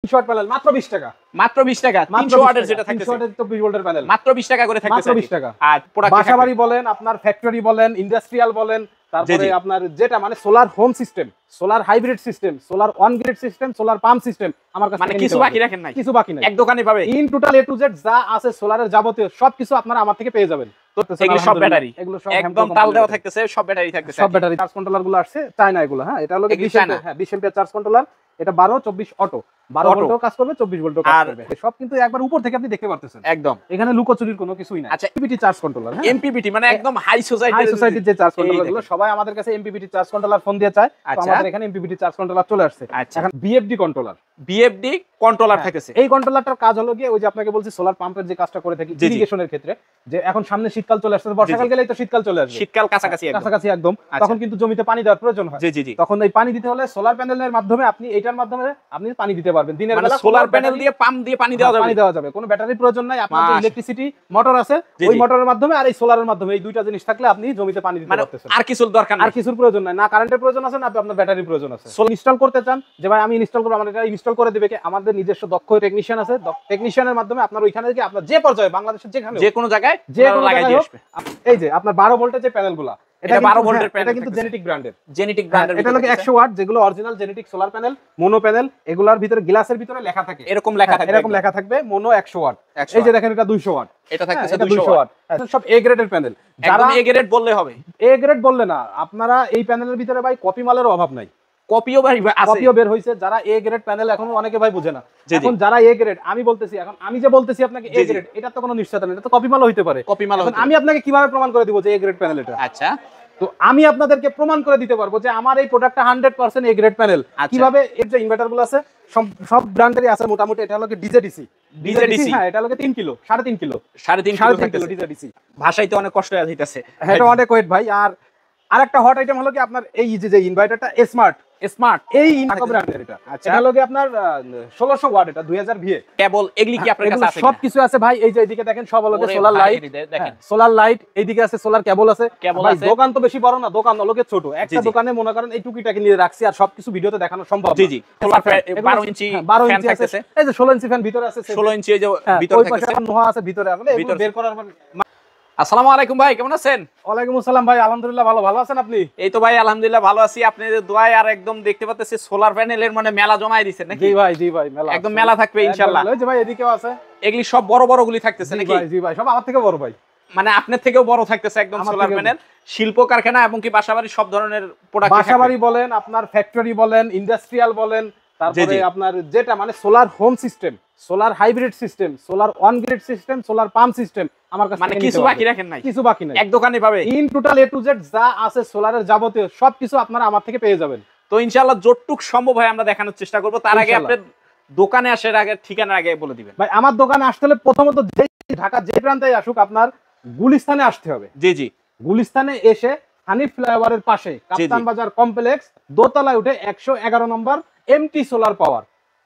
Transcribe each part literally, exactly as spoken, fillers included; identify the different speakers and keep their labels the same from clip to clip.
Speaker 1: Watt panel মাত্র বিশ টাকা,
Speaker 2: মাত্র বিশ টাকা। তিনশো ওয়াটের যেটা থাকতেছে,
Speaker 1: তিনশো ওয়াটের চব্বিশ ভোল্টের প্যানেল
Speaker 2: মাত্র বিশ টাকা করে থাকতেছে,
Speaker 1: মাত্র বিশ টাকা।
Speaker 2: আর প্রোডাক্ট
Speaker 1: বাসাবাড়ি বলেন, আপনার ফ্যাক্টরি বলেন, ইন্ডাস্ট্রিয়াল বলেন, তারপরে আপনার যেটা মানে solar home system, solar hybrid system, solar on grid system, solar pump system আমার কাছে
Speaker 2: মানে কিছু বাকি রাখেন নাই,
Speaker 1: কিছু বাকি নাই,
Speaker 2: এক দোকানে পাবে
Speaker 1: in total A to Z যা আছে সোলারের যাবতীয় সবকিছু আপনারা আমার থেকে পেয়ে যাবেন।
Speaker 2: এগুলো সব ব্যাটারি, এগুলো সব একদম তাল দেওয়া থাকতেছে, সব ব্যাটারি থাকতেছে,
Speaker 1: সব ব্যাটারি। চার্জ কন্ট্রোলার গুলো আসছে চায়না এগুলো, হ্যাঁ এটা হলো বিশ এম্পিয়ার, হ্যাঁ বিশ এম্পিয়ার চার্জ কন্ট্রোলার, এটা বারো চব্বিশ অটো, বারো ভোল্টও কাজ করবে, চব্বিশ ভোল্টও কাজ করবে, সব কিন্তু একবার উপর থেকে আপনি দেখতে পারতেছেন একদম, এখানে লুকোচুরির কোনো কিছুই নাই।
Speaker 2: আচ্ছা
Speaker 1: এমপিপিটি চার্জ কন্ট্রোলার, হ্যাঁ
Speaker 2: এমপিপিটি মানে একদম হাই সোসাইটি,
Speaker 1: হাই সোসাইটির যে চার্জ কন্ট্রোলার গুলো সবাই আমাদের কাছে এমপিপিটি চার্জ কন্ট্রোলার ফোন দিয়ে চায়, তো আমাদের এখানে এমপিপিটি চার্জ কন্ট্রোলার চলে আসছে। এখন বিএফডি কন্ট্রোলার,
Speaker 2: বিএফডি কন্ট্রোলার থাকতেছে।
Speaker 1: এই কন্ট্রোলারটার কাজ হলো গিয়ে ওই যে আপনাকে বলছি সোলার পাম্পের যে কাজটা করে থাকি ইরিগেশনের ক্ষেত্রে, যে এখন সামনে শীতকাল চলে আসছে, বর্ষাকাল গেলেই তো শীতকাল চলে আসবে,
Speaker 2: শীতকাল কাছাকাছি
Speaker 1: কাছাকাছি একদম, তখন কিন্তু জমিতে পানি দেওয়ার প্রয়োজন হয়।
Speaker 2: জি জি জি,
Speaker 1: তখন এই পানি দিতে হলে সোলার প্যানেলের মাধ্যমে আপনি এইটার মাধ্যমে আপনি পানি দিতে পারবেন দিনের বেলা।
Speaker 2: সোলার প্যানেল দিয়ে পাম্প দিয়ে পানি দেওয়া যাবে,
Speaker 1: পানি দেওয়া যাবে, কোনো ব্যাটারির প্রয়োজন নাই, আপনার যে ইলেকট্রিসিটি মোটর আছে ওই মোটরের মাধ্যমে আর এই সোলারের মাধ্যমে, এই দুইটা জিনিস থাকলে আপনি জমিতে পানি দিতে পারতেছেন।
Speaker 2: আর কিছুর দরকার নাই,
Speaker 1: আর কিছুর প্রয়োজন নাই, না কারেন্টের প্রয়োজন আছে না আপনার ব্যাটারির প্রয়োজন আছে। সোলার ইনস্টল করতে চান যে ভাই আমি ইনস্টল করব, আমাদের এটা ইনস্টল করে দিবে কে, আমাদের নিজস্ব দক্ষ টেকনিশিয়ান আছে, টেকনিশিয়ানের মাধ্যমে আপনার ওইখানে থেকে আপনার যে পর্যায়ে বাংলাদেশের যেখানে যে কোনো জায়গায় যে কোনো লাগাই দিয়ে আসবে। এই যে আপনার বারো ভোল্টের যে প্যানেলগুলো, এটা বারো ভোল্টের প্যানেল, এটা কিন্তু জেনেটিক ব্র্যান্ডের, জেনেটিক ব্র্যান্ডের, এটা হলো একশো ওয়াট, যেগুলো original genetic solar panel, mono panel, এগুলোর ভিতরে গ্লাসের ভিতরে লেখা থাকে, এরকম লেখা থাকে, এরকম লেখা থাকবে মোনো একশো ওয়াট। এই যে দেখেন এটা দুইশো ওয়াট, এটা থাকতেছে দুইশো ওয়াট, সব এ গ্রেডের প্যানেল। যারা
Speaker 2: এ গ্রেড বললে হবে,
Speaker 1: এ গ্রেড বললে না, আপনারা এই প্যানেলের ভিতরে ভাই কপি মালের অভাব নাই,
Speaker 2: কপিও ভাই আছে,
Speaker 1: কপিও বের হইছে। যারা এ গ্রেড প্যানেল এখনো অনেকে ভাই বুঝে না, এখন যারা এ গ্রেড, আমি বলতেছি এখন আমি যে বলতেছি আপনাকে এ গ্রেড, এটা তো কোনো নিশ্চয়তা নেই, এটা তো কপি মালও হইতে পারে, কপি মাল। আমি আপনাকে কিভাবে প্রমাণ করে দিব যে এ গ্রেড প্যানেল এটা? আচ্ছা, তো আমি আপনাদেরকে প্রমাণ করে দিতে পারবো যে আমার এই প্রোডাক্টটা hundred percent A grade panel. কিভাবে? এর যে ইনভার্টার গুলো আছে সব ব্র্যান্ডেরই আছে মোটামুটি, এটা হলো ডিজেডিসি, ডিজেডিসি, হ্যাঁ এটা হলো তিন কিলো, সাড়ে তিন কিলো, সাড়ে তিন কিলো ডিজেডিসি।
Speaker 2: ভাষাইতে অনেক কষ্ট হইতাছে,
Speaker 1: এটা অনেক ওয়েট ভাই। আর আরেকটা হট আইটেম হলো কি আপনার এই যে ইনভার্টারটা স্মার্ট, স্মার্ট এই ইনকো ব্র্যান্ডের, এটা আচ্ছা এটা হলো কি আপনার ষোলোশো ওয়াট, এটা দুই হাজার ভিএ কেবল, এগুলি কি আপনার কাছে আছে? সব কিছু আছে ভাই। এই যে এদিকে দেখেন সব হলো সোলার লাইট, দেখেন সোলার লাইট, এইদিকে আছে সোলার কেবল আছে ভাই। দোকান তো বেশি বড় না, দোকান হলো ছোট, একটা দোকানে মনে করেন এই টুকিটাকে নিয়ে রাখছি, আর সবকিছু ভিডিওতে দেখানো সম্ভব। জি জি, সোলার বারো ইঞ্চি ফ্যান থাকতেছে, এই যে ষোলো ইঞ্চি ফ্যান ভিতরে আছে, ষোলো ইঞ্চি এই যে ভিতরে থাকতেছে, নোহা আছে ভিতরে, আসলে এগুলো বের করার পর।
Speaker 2: আসসালামু আলাইকুম ভাই, কেমন আছেন?
Speaker 1: ওয়ালাইকুম আসসালাম ভাই, আলহামদুলিল্লাহ ভালো, ভালো আছেন আপনি?
Speaker 2: এই তো ভাই আলহামদুলিল্লাহ ভালো আছি, আপনাদের দোয়ায়। আর একদম দেখতে পাচ্ছেন সোলার প্যানেলের মানে মেলা জমাই দিয়েছেন নাকি?
Speaker 1: জি ভাই, জি ভাই, মেলা
Speaker 2: একদম মেলা থাকবে ইনশাআল্লাহ।
Speaker 1: ওই যে ভাই এদিকেও আছে,
Speaker 2: এগুলি সব বড় বড় গুলি থাকতেছে নাকি?
Speaker 1: জি ভাই, সব আমার থেকে বড় ভাই,
Speaker 2: মানে আপনার থেকেও বড় থাকতেছে একদম সোলার প্যানেল। শিল্প কারখানা এবং কি বাসাবাড়ি সব ধরনের প্রোডাক্ট,
Speaker 1: বাসাবাড়ি বলেন, আপনার ফ্যাক্টরি বলেন, ইন্ডাস্ট্রিয়াল বলেন, তারপরে আপনার যেটা মানে solar home system, solar hybrid system, solar on grid system, solar pump system আমার কাছে
Speaker 2: মানে কিছু বাকি রাখেন নাই,
Speaker 1: কিছু বাকি নাই,
Speaker 2: এক দোকানে পাবে।
Speaker 1: In total A to Z যা আছে সোলারের যাবতীয় সবকিছু আপনারা আমার থেকে পেয়ে যাবেন।
Speaker 2: তো ইনশাআল্লাহ যতটুকু সম্ভব হয় আমরা দেখানোর চেষ্টা করব। তার আগে আপনি দোকানে আসার আগে ঠিকানা আগে বলে দিবেন
Speaker 1: ভাই। আমার দোকানে আসতে হলে প্রথমত যে ঢাকা যে প্রান্তে আসুক আপনার গুলিস্তানে আসতে হবে।
Speaker 2: জি জি,
Speaker 1: গুলিস্তানে এসে হানিফ ফ্লাইওভারের পাশে কাপ্তান বাজার কমপ্লেক্স দোতলায় উঠে একশো এগারো নম্বর এমটি সোলার পাওয়ার,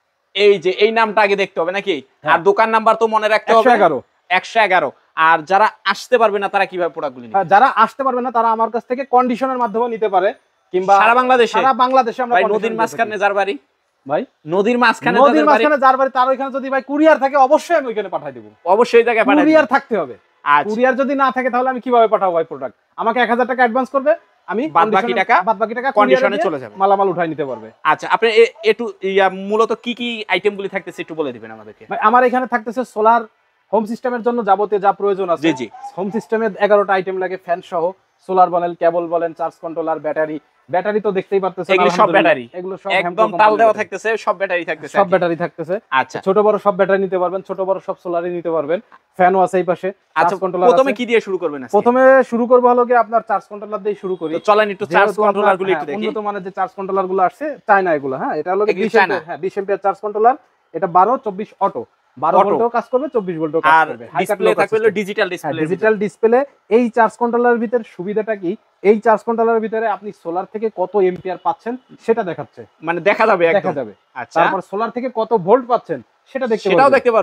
Speaker 2: এই যে এই নামটা আগে দেখতে হবে নাকি? আর দোকান নাম্বার তো মনে রাখতে হবে একশো এগারো। আর যারা আসতে পারবে না তারা কিভাবে প্রোডাক্টগুলি নেবে?
Speaker 1: যারা আসতে পারবে না তারা আমার কাছ থেকে কন্ডিশনের মাধ্যমে নিতে পারে, কিংবা
Speaker 2: সারা বাংলাদেশে,
Speaker 1: সারা বাংলাদেশে আমরা
Speaker 2: নদীর মাঝখানে যার বাড়ি
Speaker 1: ভাই,
Speaker 2: নদীর মাঝখানে
Speaker 1: নদীর মাঝখানে যার বাড়ি তার ওইখানে যদি ভাই কুরিয়ার থাকে অবশ্যই আমি ওইখানে পাঠিয়ে দেব।
Speaker 2: অবশ্যই জায়গায় পাঠাই,
Speaker 1: কুরিয়ার থাকতে হবে। কুরিয়ার যদি না থাকে তাহলে আমি কিভাবে পাঠাবো ভাই প্রোডাক্ট? আমাকে এক হাজার টাকা অ্যাডভান্স করবে, আমি
Speaker 2: বাদ বাকি টাকা
Speaker 1: বাদ বাকি টাকা
Speaker 2: কন্ডিশনে চলে যাবে,
Speaker 1: মালামাল উঠাই নিতে পারবে।
Speaker 2: আচ্ছা, আপনি একটু মূলত কি কি আইটেমগুলি থাকতেছে একটু বলে দিবেন আমাদেরকে।
Speaker 1: ভাই আমার এখানে থাকতেছে সোলার হোম সিস্টেমের জন্য যাবতীয় যা প্রয়োজন আছে।
Speaker 2: জি জি,
Speaker 1: হোম সিস্টেমে এগারোটা আইটেম লাগে, ফ্যান সহ, সোলার বলেন, কেবল বলেন, চার্জ কন্ট্রোলার, ব্যাটারি। ব্যাটারি তো দেখতেই পারতেছেন,
Speaker 2: এগুলো সব ব্যাটারি,
Speaker 1: এগুলো সব
Speaker 2: একদম তাল দেওয়া থাকতেছে, সব ব্যাটারি থাকতেছে,
Speaker 1: সব ব্যাটারি থাকতেছে। আচ্ছা, ছোট বড় সব ব্যাটারি নিতে পারবেন, ছোট বড় সব সোলারই নিতে পারবেন। ফ্যানও আছে এই পাশে।
Speaker 2: আচ্ছা, প্রথমে কি দিয়ে শুরু করবেন?
Speaker 1: প্রথমে শুরু করব হলো কি আপনার চার্জ কন্ট্রোলার দিয়ে শুরু করি।
Speaker 2: চলেন একটু চার্জ কন্ট্রোলার গুলো একটু দেখি।
Speaker 1: উন্নত মানের যে চার্জ কন্ট্রোলার গুলো আসছে চায়না এগুলো, হ্যাঁ এটা হলো বিশ এম্পিয়ার, হ্যাঁ বিশ এম্পিয়ার চার্জ কন্ট্রোলার। এটা বারো চব্বিশ অটো, বারো ভোল্টও কাজ করবে, চব্বিশ ভোল্টও কাজ করবে।
Speaker 2: ডিসপ্লে থাকবে হলো ডিজিটাল ডিসপ্লে,
Speaker 1: ডিজিটাল ডিসপ্লে। এই চার্জ কন্ট্রোলারের ভিতরে সুবিধাটা কি? এই চার্জ কন্ট্রোলারের ভিতরে আপনি সোলার থেকে কত এম্পিয়ার পাচ্ছেন সেটা দেখাচ্ছে,
Speaker 2: মানে দেখা যাবে,
Speaker 1: দেখা যাবে। আচ্ছা, তারপর সোলার থেকে কত ভোল্ট পাচ্ছেন সেটা দেখতে পারবে,
Speaker 2: সেটাও দেখতে পারবে।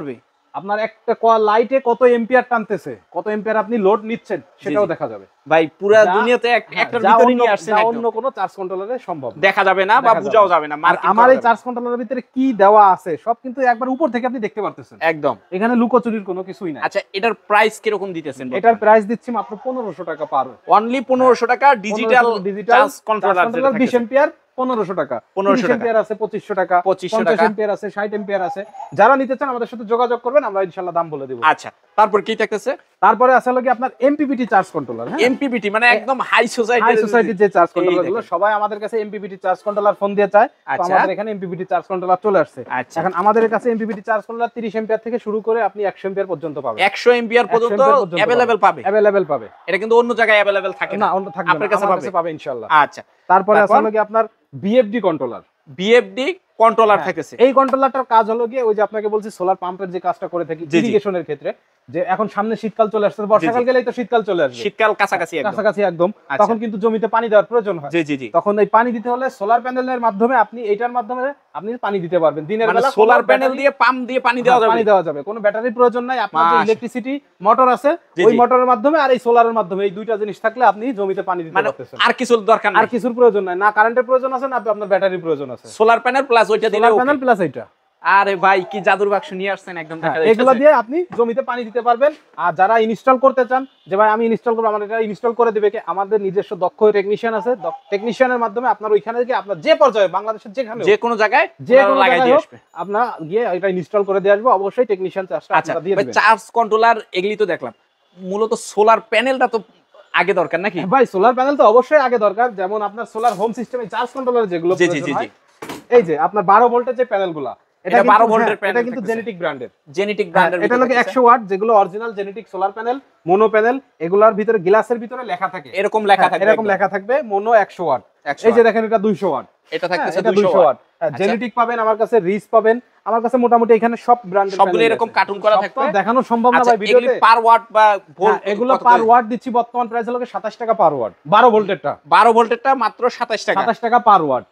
Speaker 1: আপনার একটা লাইটে কত এম্পিয়ার টানতেছে, কত এম্পিয়ার আপনি লোড নিচ্ছেন সেটাও দেখা যাবে
Speaker 2: ভাই। পুরো দুনিয়াতে একটার ভিতরে নিয়ে আসছেন,
Speaker 1: অন্য কোনো চার্জ কন্ট্রোলারে সম্ভব
Speaker 2: দেখা যাবে না বা বুঝাও যাবে না।
Speaker 1: আমার এই চার্জ কন্ট্রোলারের ভিতরে কি দেওয়া আছে সব কিন্তু একবার উপর থেকে আপনি দেখতে পারতেছেন
Speaker 2: একদম।
Speaker 1: এখানে লুকোচুরির কোনো কিছুই নাই।
Speaker 2: আচ্ছা, এটার প্রাইস কি রকম দিতেছেন?
Speaker 1: এটার প্রাইস দিচ্ছি মাত্র পনেরোশো টাকা পার,
Speaker 2: অনলি পনেরোশো টাকা। ডিজিটাল চার্জ কন্ট্রোলার যেটা
Speaker 1: বিশ এম্পিয়ার পনেরোশো টাকা,
Speaker 2: পনেরোশো
Speaker 1: এম্পিয়ার আছে পঁচিশশো টাকা,
Speaker 2: পঁচিশশো টাকা
Speaker 1: এম্পিয়ার আছে, ষাট এম্পিয়ার আছে। যারা নিতে চান আমাদের সাথে যোগাযোগ করবেন, আমরা ইনশাআল্লাহ দাম বলে দেব।
Speaker 2: আচ্ছা, তারপর কি থাকতেছে?
Speaker 1: তারপরে আছে লাগি আপনার এমপিপিটি চার্জ কন্ট্রোলার। হ্যাঁ,
Speaker 2: এমপিপিটি মানে একদম হাই সোসাইটি,
Speaker 1: হাই সোসাইটির যে চার্জ কন্ট্রোলার গুলো সবাই আমাদের কাছে এমপিপিটি চার্জ কন্ট্রোলার ফোন দিয়ে চায়। তো আমাদের এখানে এমপিপিটি চার্জ কন্ট্রোলার চলে আসছে। এখন আমাদের কাছে এমপিপিটি চার্জ কন্ট্রোলার তিরিশ এম্পিয়ার থেকে শুরু করে আপনি একশো এম্পিয়ার পর্যন্ত পাবেন।
Speaker 2: একশো এম্পিয়ার পর্যন্ত अवेलेबल পাবে,
Speaker 1: अवेलेबल পাবে।
Speaker 2: এটা কিন্তু অন্য জায়গায় अवेलेबल থাকে না,
Speaker 1: অন্য থাকবে না,
Speaker 2: আপনার কাছে পাবে
Speaker 1: পাবে ইনশাআল্লাহ।
Speaker 2: আচ্ছা,
Speaker 1: তারপরে আছে লাগি আপনার বিএফডি কন্ট্রোলার।
Speaker 2: বিএফডি কন্ট্রোলার থাকতেছে।
Speaker 1: এই কন্ট্রোলারটার কাজ হলো গিয়ে ওই যে আপনাকে বলছি সোলার পাম্পের যে কাজটা করে থাকি ইরিগেশনের ক্ষেত্রে, যে এখন সামনে শীতকাল চলে আসছে, বর্ষাকাল গেলেই তো শীতকাল চলে আসবে,
Speaker 2: শীতকাল কাছাকাছি একদম
Speaker 1: কাছাকাছি একদম, তখন কিন্তু জমিতে পানি দেওয়ার প্রয়োজন হয়।
Speaker 2: জি জি জি।
Speaker 1: তখন এই পানি দিতে হলে সোলার প্যানেলের মাধ্যমে আপনি এইটার মাধ্যমে আপনি পানি দিতে পারবেন। দিনের বেলা
Speaker 2: সোলার প্যানেল দিয়ে পাম্প দিয়ে পানি দেওয়া যাবে,
Speaker 1: পানি দেওয়া যাবে, কোনো ব্যাটারির প্রয়োজন নাই। আপনার যে ইলেকট্রিসিটি মোটর আছে ওই মোটরের মাধ্যমে আর এই সোলারের মাধ্যমে, এই দুইটা জিনিস থাকলে আপনি জমিতে পানি দিতে পারতেছেন।
Speaker 2: আর কিছুর দরকার নাই,
Speaker 1: আর কিছুর প্রয়োজন নাই, না কারেন্টের প্রয়োজন আছে না আপনার ব্যাটারির প্রয়োজন আছে।
Speaker 2: সোলার প্যানেল প্লাস ওইটা দিলে
Speaker 1: সোলার প্যানেল প্লাস এইটা।
Speaker 2: আরে ভাই কি জাদুর বাক্স নিয়ে আসছেন একদম, দেখা যাচ্ছে
Speaker 1: এগুলো দিয়ে আপনি জমিতে পানি দিতে পারবেন। আর যারা ইনস্টল করতে চান যে ভাই আমি ইনস্টল করব, আমার এটা ইনস্টল করে দিবে কে, আমাদের নিজস্ব দক্ষ টেকনিশিয়ান আছে। টেকনিশিয়ানের মাধ্যমে আপনার ওইখানে গিয়ে আপনার যে পর্যায়ে বাংলাদেশের যেখানে
Speaker 2: যে কোনো জায়গায়
Speaker 1: যে কোনো লাগাই দিয়ে আসবে, আপনার গিয়ে এটা ইনস্টল করে দিয়ে আসবে। অবশ্যই টেকনিশিয়ান চার্জটা আপনারা দিয়ে দিবেন।
Speaker 2: চার্জ কন্ট্রোলার এগুলি তো দেখলাম, মূলত সোলার প্যানেলটা তো আগে দরকার নাকি
Speaker 1: ভাই? সোলার প্যানেল তো অবশ্যই আগে দরকার। যেমন আপনার সোলার হোম সিস্টেমে চার্জ কন্ট্রোলার যেগুলো প্রয়োজন হয়, এই যে আপনার বারো ভোল্টের যে প্যানেলগুলো, এটা বারো ভোল্টের প্যানেল, এটা কিন্তু জেনেটিক ব্র্যান্ডের,
Speaker 2: জেনেটিক ব্র্যান্ডের।
Speaker 1: এটা হলো একশো ওয়াট, যেগুলো original genetic solar panel, mono panel, এগুলোর ভিতরে গ্লাসের ভিতরে লেখা থাকে,
Speaker 2: এরকম লেখা থাকে,
Speaker 1: এরকম লেখা থাকবে মোনো একশো ওয়াট। এই যে দেখেন এটা দুইশো ওয়াট,
Speaker 2: এটা থাকতেছে
Speaker 1: দুইশো ওয়াট। জেনেটিক পাবেন আমার কাছে, রিচ পাবেন আমার কাছে, মোটামুটি এখানে সব ব্র্যান্ডের
Speaker 2: সবগুলো এরকম কার্টুন করা থাকবে,
Speaker 1: দেখানো সম্ভব না ভাই ভিডিওতে।
Speaker 2: পার ওয়াট বা ভোল্ট,
Speaker 1: এগুলো পার ওয়াট দিচ্ছি বর্তমান প্রাইস হলো সাতাশ টাকা পার ওয়াট। বারো ভোল্টেরটা,
Speaker 2: বারো ভোল্টেরটা মাত্র সাতাশ টাকা,
Speaker 1: সাতাশ টাকা পার ওয়াট।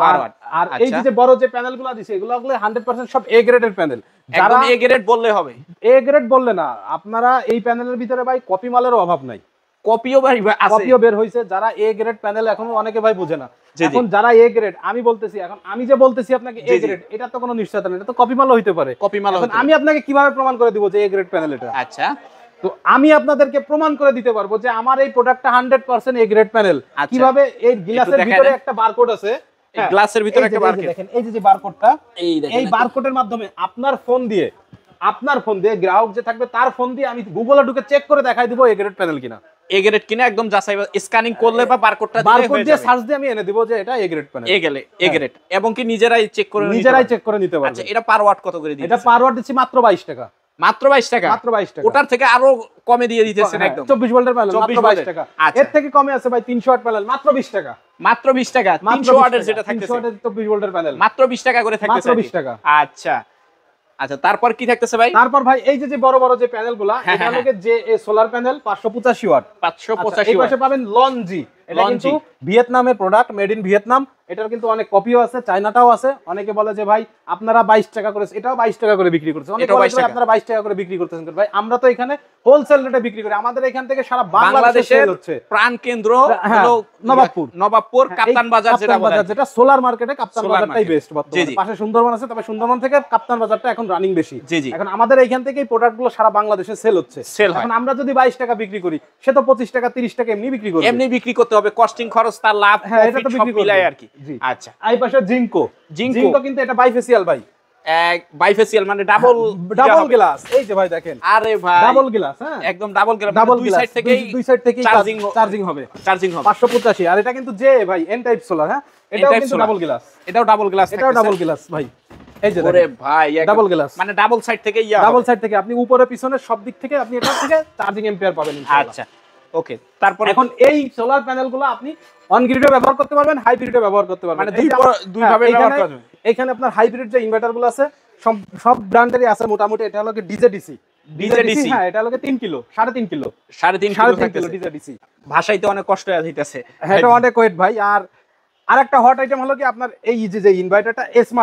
Speaker 1: আর এই যে বড় যে প্যানেলগুলো দিছে এগুলো হলো একশো পার্সেন্ট সব এ গ্রেডের প্যানেল।
Speaker 2: একদম এ গ্রেড বললে হবে,
Speaker 1: এ গ্রেড বললে না, আপনারা এই প্যানেলের ভিতরে ভাই কপি মালের অভাব নাই,
Speaker 2: কপিও ভাই আছে,
Speaker 1: কপিও বের হইছে। যারা এ গ্রেড প্যানেল এখনো অনেকে ভাই বোঝে না, এখন যারা এ গ্রেড, আমি বলতেছি এখন আমি যে বলতেছি আপনাকে এ গ্রেড, এটা তো কোনো নিশ্চয়তা নেই, এটা তো কপি মালও হইতে পারে,
Speaker 2: কপি মাল।
Speaker 1: এখন আমি আপনাকে কিভাবে প্রমাণ করে দিব যে এ গ্রেড প্যানেল এটা?
Speaker 2: আচ্ছা,
Speaker 1: তো আমি আপনাদেরকে প্রমাণ করে দিতে পারবো যে আমার এই প্রোডাক্টটা hundred percent A grade panel. কিভাবে? এই গ্লাসের ভিতরে একটা বারকোড আছে,
Speaker 2: গ্লাসের ভিতরে একটা বারকোড,
Speaker 1: দেখেন এই যে বারকোডটা, এই বারকোডের মাধ্যমে আপনার ফোন দিয়ে, আপনার ফোন দিয়ে গ্রাহক যে থাকবে তার ফোন দিয়ে আমি গুগলে ঢুকে চেক করে দেখাই দিব এ গ্রেড প্যানেল কিনা।
Speaker 2: এ গ্রেড কিনা একদম যাচাই, স্ক্যানিং করলে বা বারকোডটা দিলে
Speaker 1: বারকোড দিয়ে সার্চ দিয়ে আমি এনে দিব যে এটা এ গ্রেড প্যানেল,
Speaker 2: এ গেলে এ গ্রেড, এবং কি নিজেরাই চেক করে
Speaker 1: নিজেরাই চেক করে নিতে পারবে।
Speaker 2: আচ্ছা, এটা পার ওয়াট কত করে দিচ্ছেন?
Speaker 1: এটা পার ওয়াট দিচ্ছি মাত্র বাইশ টাকা,
Speaker 2: মাত্র বাইশ টাকা,
Speaker 1: মাত্র বাইশ টাকা।
Speaker 2: ওটার থেকে আরো কমে দিয়ে দিতেছেন একদম,
Speaker 1: চব্বিশ ভোল্টের প্যানেল মাত্র বাইশ টাকা। এর থেকে কমে আছে ভাই তিনশো ওয়াট প্যানেল, মাত্র বিশ টাকা,
Speaker 2: মাত্র বিশ টাকা। তিনশো ওয়াটের যেটা থাকতেছে,
Speaker 1: তিনশো ওয়াটের চব্বিশ ভোল্টের প্যানেল মাত্র
Speaker 2: বিশ টাকা করে থাকতেছে,
Speaker 1: মাত্র বিশ টাকা।
Speaker 2: আচ্ছা আচ্ছা, তারপর কি থাকতেছে ভাই?
Speaker 1: তারপর ভাই এই যে যে বড় বড় যে প্যানেলগুলা, এটা হলো যে সোলার প্যানেল পাঁচশো পঁচাশি ওয়াট,
Speaker 2: পাঁচশো পঁচাশি
Speaker 1: এই পাশে পাবেন লনজি। এটা কিন্তু ভিয়েতনামের প্রোডাক্ট, মেড ইন ভিয়েতনাম। এটার কিন্তু অনেক কপিও আছে, চায়নাটাও আছে। অনেকে বলে যে ভাই আপনারা বাইশ টাকা করে, এটাও বাইশ টাকা করে বিক্রি করতেছেন, অনেকে বলে যে আপনারা বাইশ টাকা করে বিক্রি করতেছেন। ভাই আমরা তো এখানে হোলসেল রেটে বিক্রি করি, আমাদের এখান থেকে সারা বাংলাদেশে সেল হচ্ছে।
Speaker 2: প্রাণ কেন্দ্র হলো নবাবপুর, নবাবপুর কাপ্তান বাজার, যেটা বলা যায়,
Speaker 1: যেটা সোলার মার্কেটে কাপ্তান বাজারটাই বেস্ট বর্তমানে। পাশে সুন্দরবন আছে, তবে সুন্দরবন থেকে কাপ্তান বাজারটা এখন রানিং বেশি। এখন আমাদের এইখান থেকে এই প্রোডাক্টগুলো সারা বাংলাদেশে সেল হচ্ছে। এখন আমরা যদি বাইশ টাকা বিক্রি করি, সে তো পঁচিশ টাকা তিরিশ টাকা এমনি বিক্রি করবে,
Speaker 2: এমনি বিক্রি করতে হবে, কস্টিং খরচ তার লাভ,
Speaker 1: হ্যাঁ এটা তো বিক্রি করবে
Speaker 2: আর কি। আচ্ছা,
Speaker 1: এই পাশে জিঙ্কো, জিঙ্কো কিন্তু এটা বাইফেসিয়াল ভাই,
Speaker 2: এক বাইফেসিয়াল মানে ডাবল
Speaker 1: ডাবল গ্লাস। এই যে ভাই দেখেন,
Speaker 2: আরে ভাই
Speaker 1: ডাবল গ্লাস, হ্যাঁ
Speaker 2: একদম ডাবল গ্লাস,
Speaker 1: ডাবল
Speaker 2: দুই সাইড থেকে
Speaker 1: দুই সাইড থেকে চার্জিং চার্জিং হবে,
Speaker 2: চার্জিং হবে
Speaker 1: পাঁচশো পঁচাশি। আর এটা কিন্তু যে ভাই এন টাইপ সোলার, হ্যাঁ এটাও কিন্তু ডাবল গ্লাস,
Speaker 2: এটাও ডাবল গ্লাস,
Speaker 1: এটাও ডাবল গ্লাস ভাই। এই যে
Speaker 2: ওরে ভাই
Speaker 1: ডাবল গ্লাস,
Speaker 2: মানে ডাবল সাইড থেকে ইয়া,
Speaker 1: ডাবল সাইড থেকে আপনি উপরে পিছনে সব দিক থেকে আপনি এটা থেকে চার্জিং এম্পিয়ার পাবেন ইনশাআল্লাহ।
Speaker 2: আচ্ছা ওকে, তারপর
Speaker 1: এখন এই সোলার প্যানেলগুলো আপনি অন গ্রিডে ব্যবহার করতে পারবেন, হাই গ্রিডে ব্যবহার করতে পারবেন,
Speaker 2: মানে দুই দুই ভাবে ব্যবহার করা যাবে।
Speaker 1: এখানে আপনার হাইব্রিড যে ইনভার্টারগুলো আছে সব সব ব্র্যান্ডেরই আছে মোটামুটি। এটা হলো কি ডিজেডিসি, ডিজেডিসি, হ্যাঁ এটা হলো কি তিন কিলো, সাড়ে তিন কিলো,
Speaker 2: সাড়ে তিন
Speaker 1: কিলো ডিজেডিসি।
Speaker 2: ভাষাইতে অনেক কষ্ট হয়ে যাইতেছে,
Speaker 1: হ্যাঁ এটা অনেক ওয়েট ভাই। আর আরেকটা হট আইটেম হলো কি আপনার এই যে যে ইনভার্টারটা স্মার্ট,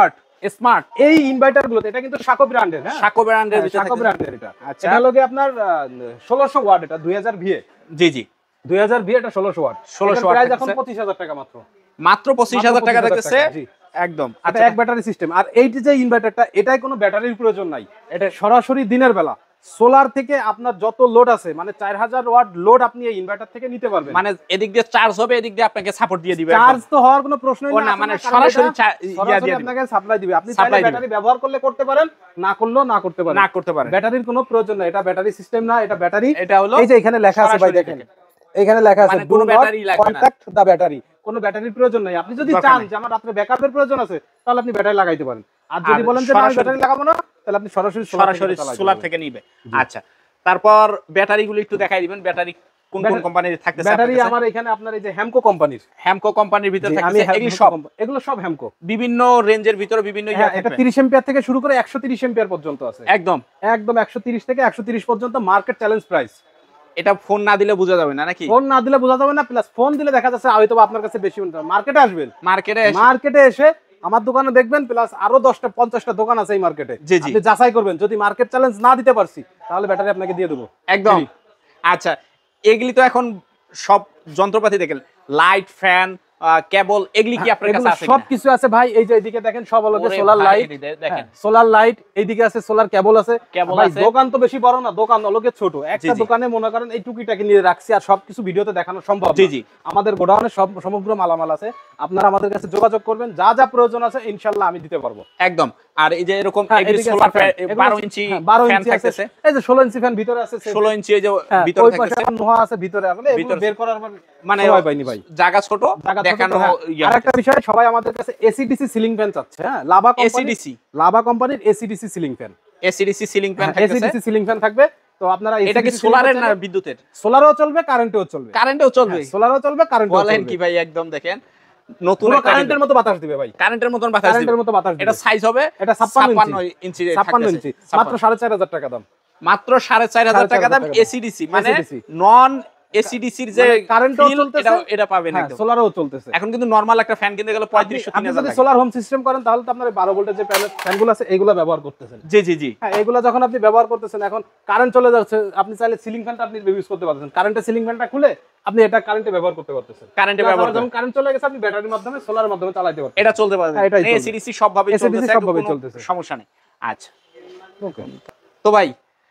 Speaker 1: স্মার্ট এই ইনভার্টার গুলোতে, এটা কিন্তু শাকো ব্র্যান্ডের, হ্যাঁ
Speaker 2: শাকো ব্র্যান্ডের ভিতরে
Speaker 1: শাকো ব্র্যান্ডের এটা।
Speaker 2: আচ্ছা,
Speaker 1: এটা লগে আপনার ষোলোশো ওয়াট, এটা দুই হাজার ভিএ।
Speaker 2: জি জি
Speaker 1: দুই হাজার ভিএ, এটা ষোলোশো ওয়াট।
Speaker 2: ষোলোশো ওয়াট
Speaker 1: প্রাইস এখন পঁচিশ হাজার টাকা মাত্র।
Speaker 2: মাত্র পঁচিশ হাজার টাকা দেখতেছে একদম।
Speaker 1: আচ্ছা, এক ব্যাটারি সিস্টেম। আর এইটি যে ইনভার্টারটা, এটাই কোনো ব্যাটারির প্রয়োজন নাই, এটা সরাসরি দিনের বেলা সোলার থেকে আপনার যত লোড আছে, মানে চার হাজার ওয়াট লোড আপনি এই ইনভার্টার থেকে নিতে পারবেন।
Speaker 2: মানে এদিক দিয়ে চার্জ হবে, এদিক দিয়ে আপনাকে সাপোর্ট দিয়ে দিবে।
Speaker 1: চার্জ তো হওয়ার কোনো প্রশ্নই
Speaker 2: না, মানে সরাসরি
Speaker 1: আপনাকে সাপ্লাই দিবে। আপনি চাইলে ব্যাটারি ব্যবহার করলে করতে পারেন, না করলেও না করতে পারেন,
Speaker 2: না করতে পারেন।
Speaker 1: ব্যাটারির কোনো প্রয়োজন নাই, এটা ব্যাটারি সিস্টেম না, এটা ব্যাটারি।
Speaker 2: এটা হলো
Speaker 1: এই যে এখানে লেখা আছে ভাই, দেখেন এখানে লেখা আছে
Speaker 2: কোনো ব্যাটারি লাগবে না,
Speaker 1: কন্টাক্ট দা ব্যাটারি। কোনো ব্যাটারির প্রয়োজন নাই। আপনি যদি চান যে আমার রাতে ব্যাকআপের প্রয়োজন আছে, তাহলে আপনি ব্যাটারি লাগাইতে পারেন। আর যদি বলেন যে আমি ব্যাটারি লাগাবো না, তাহলে আপনি সরাসরি
Speaker 2: সরাসরি সোলার থেকে নিবে। আচ্ছা, তারপর ব্যাটারিগুলো একটু দেখাই দিবেন, ব্যাটারি কোন কোন কোম্পানির থাকতেছে?
Speaker 1: ব্যাটারি আমার এখানে আপনার এই যে হ্যামকো কোম্পানির,
Speaker 2: হ্যামকো কোম্পানির ভিতরে থাকতেছে এগুলো সব,
Speaker 1: এগুলো সব হ্যামকো,
Speaker 2: বিভিন্ন রেঞ্জের ভিতরে বিভিন্ন ইয়া
Speaker 1: থাকবে। এটা ত্রিশ এম্পিয়ার থেকে শুরু করে একশো তিরিশ এম্পিয়ার পর্যন্ত আছে।
Speaker 2: একদম
Speaker 1: একদম একশো তিরিশ থেকে একশো তিরিশ পর্যন্ত মার্কেট চ্যালেঞ্জ প্রাইস।
Speaker 2: এটা ফোন না দিলে বোঝা যাবে না নাকি?
Speaker 1: ফোন না দিলে বোঝা যাবে না, প্লাস ফোন দিলে দেখা যাচ্ছে হয়তো আপনার কাছে বেশি মনে হবে। মার্কেটে আসবেন,
Speaker 2: মার্কেটে
Speaker 1: মার্কেটে এসে আমার দোকানে দেখবেন, প্লাস আরো দশটা পঞ্চাশটা দোকান আছে এই মার্কেটে, আপনি যাচাই করবেন। যদি মার্কেট চ্যালেঞ্জ না দিতে পারছি, তাহলে ব্যাটারি আপনাকে দিয়ে দেবো
Speaker 2: একদম। আচ্ছা, এগুলি তো এখন সব যন্ত্রপাতি দেখেন, লাইট, ফ্যান, কেবল, এগুলি কি আপনার কাছে আছে?
Speaker 1: সবকিছু আছে ভাই। এই যে এইদিকে দেখেন সব হলো সোলার লাইট, দেখেন সোলার লাইট, এইদিকে আছে সোলার কেবল আছে। ভাই দোকান তো বেশি বড় না, দোকান হলো ছোট। একটা দোকানে মনে করেন এই টুকিটাকি নিয়ে রাখছি, আর সবকিছু ভিডিওতে দেখানো সম্ভব না।
Speaker 2: জি জি,
Speaker 1: আমাদের গোডাউনে সব সমগ্র মালামাল আছে। আপনারা আমাদের কাছে যোগাযোগ করবেন, যা যা প্রয়োজন আছে ইনশাআল্লাহ আমি দিতে পারবো একদম।
Speaker 2: আর এই যে এরকম সোলার বারো ইঞ্চি ফ্যান থাকতেছে,
Speaker 1: এই যে ষোলো ইঞ্চি ফ্যান ভিতরে আছে,
Speaker 2: ষোলো ইঞ্চি এই যে ভিতরে থাকতেছে,
Speaker 1: নোহা আছে ভিতরে। আসলে এগুলো বের করার
Speaker 2: মানে
Speaker 1: সময় পাইনি ভাই,
Speaker 2: জায়গা ছোট দেখানো।
Speaker 1: আরেকটা বিষয়, সবাই আমাদের কাছে এসিডিসি সিলিং ফ্যান চাচ্ছে। হ্যাঁ, লাভা কোম্পানি, এসিডিসি লাভা কোম্পানির AC DC ceiling fan,
Speaker 2: AC DC ceiling fan থাকতেছে,
Speaker 1: এসিডিসি সিলিং ফ্যান থাকবে। তো আপনারা
Speaker 2: এটা কি সোলারের না বিদ্যুতের?
Speaker 1: সোলারও চলবে, কারেন্টেও চলবে।
Speaker 2: কারেন্টেও চলবে,
Speaker 1: সোলারও চলবে, কারেন্টেও চলবে।
Speaker 2: বলেন কি ভাই? একদম দেখেন নতুন
Speaker 1: কারেন্টের মতো বাতাস দিবে ভাই,
Speaker 2: কারেন্টের মতন বাতাস দিবে,
Speaker 1: কারেন্টের মতো বাতাস দিবে।
Speaker 2: এটা সাইজ হবে,
Speaker 1: এটা ছাপ্পান্ন
Speaker 2: ইঞ্চি,
Speaker 1: ছাপ্পান্ন ইঞ্চি, মাত্র সাড়ে চার হাজার টাকা দাম,
Speaker 2: মাত্র সাড়ে চার হাজার টাকা দাম। এসিডিসি মানে নন এসিডিসির যে
Speaker 1: কারেন্টও চলতেছে,
Speaker 2: এটা পাবেন একদম।
Speaker 1: সোলারও চলতেছে।
Speaker 2: এখন কিন্তু নরমাল একটা ফ্যান কিনতে গেলে পঁয়ত্রিশশো তিন হাজার
Speaker 1: টাকা। যদি সোলার হোম সিস্টেম করেন, তাহলে তো আপনার বারো ভোল্টের যে ফ্যানগুলো আছে এগুলো ব্যবহার করতেছেন।
Speaker 2: জি জি জি,
Speaker 1: হ্যাঁ, এগুলো যখন আপনি ব্যবহার করতেছেন, এখন কারেন্ট চলে যাচ্ছে, আপনি চাইলে সিলিং ফ্যানটা আপনি ইউজ করতে পারতেছেন। কারেন্টের সিলিং ফ্যানটা খুলে আপনি এটা কারেন্টে ব্যবহার করতে পারতেছেন।
Speaker 2: কারেন্টে ব্যবহার, যখন
Speaker 1: কারেন্ট চলে গেছে, আপনি ব্যাটারির মাধ্যমে, সোলারের মাধ্যমে চালাতে পারবেন,
Speaker 2: এটা চলতে পারবে। এসিডিসি সবভাবে চলতেছে, সবভাবে চলতেছে, সমস্যা নেই। আচ্ছা, ওকে। তো ভাই,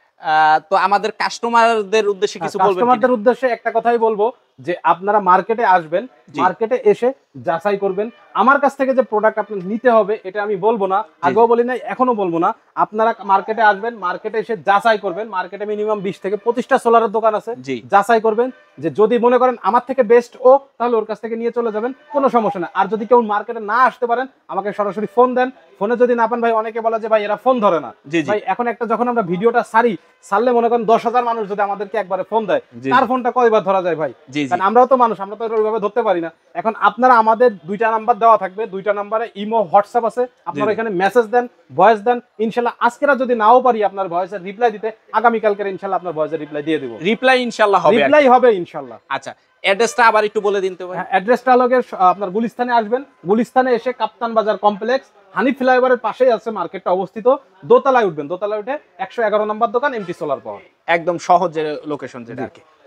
Speaker 2: তো আমাদের কাস্টমারদের উদ্দেশ্যে কিছু বলবেন?
Speaker 1: কাস্টমারদের উদ্দেশ্যে একটা কথাই বলবো, যে আপনারা মার্কেটে আসবেন, মার্কেটে এসে যাচাই করবেন। আমার কাছ থেকে যে প্রোডাক্ট আপনার নিতে হবে, এটা আমি বলবো না, আগেও বলি নাই, এখনো বলবো না। আপনারা মার্কেটে আসবেন, মার্কেটে এসে যাচাই করবেন। মার্কেটে মিনিমাম বিশ থেকে পঁচিশটা সোলারের দোকান আছে, যাচাই করবেন। যে যদি মনে করেন আমার থেকে বেস্ট ও, তাহলে ওর কাছ থেকে নিয়ে চলে যাবেন, কোনো সমস্যা না। আর যদি কেউ মার্কেটে না আসতে পারেন, আমাকে সরাসরি ফোন দেন। ফোনে যদি না পান ভাই, অনেকে বলে যে ভাই এরা ফোন ধরে না। ভাই এখন একটা যখন আমরা ভিডিওটা সারি, সারলে মনে করেন দশ হাজার মানুষ যদি আমাদেরকে একবারে ফোন দেয়, তার ফোনটা কয়বার ধরা যায় ভাই? কারণ আমরাও তো মানুষ, আমরা তো ওইভাবে ধরতে পারি না। এখন আপনারা আমাদের দুইটা নাম্বার দেওয়া থাকবে, দুইটা নাম্বারে ইমো, হোয়াটসঅ্যাপ আছে। আপনারা এখানে মেসেজ দেন, ভয়েস দেন। ইনশাআল্লাহ আজকেরা যদি নাও পারি আপনার ভয়েসের রিপ্লাই দিতে, আগামী কালকে ইনশাআল্লাহ আপনার ভয়েসের রিপ্লাই দিয়ে দেব।
Speaker 2: রিপ্লাই ইনশাআল্লাহ হবে,
Speaker 1: রিপ্লাই হবে ইনশাআল্লাহ।
Speaker 2: আচ্ছা, অ্যাড্রেসটা আবার একটু বলে দিন তো ভাই।
Speaker 1: অ্যাড্রেসটা হলো আপনার গুলিস্তানে আসবেন, গুলিস্তানে এসে কাপ্তান বাজার কমপ্লেক্স, হানি ফ্লাইওভারের পাশেই আছে মার্কেটটা অবস্থিত। দোতলায় উঠবেন, দোতলায় উঠে একশো এগারো নম্বর দোকান, এমটি সোলার পাওয়ার,
Speaker 2: একদম সহজ যে লোকেশন যেটা আর কি।